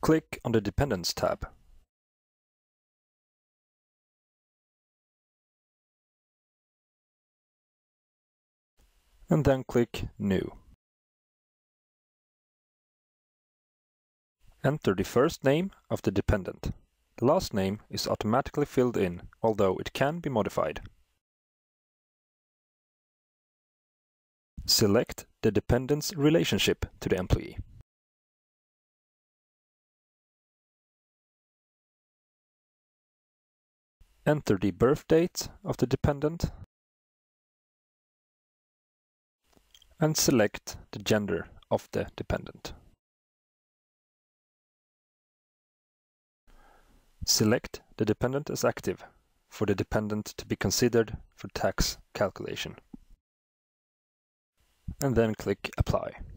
Click on the Dependents tab. And then click New. Enter the first name of the dependent. The last name is automatically filled in, although it can be modified. Select the dependent's relationship to the employee. Enter the birth date of the dependent and select the gender of the dependent. Select the dependent as active for the dependent to be considered for tax calculation. And then click Apply.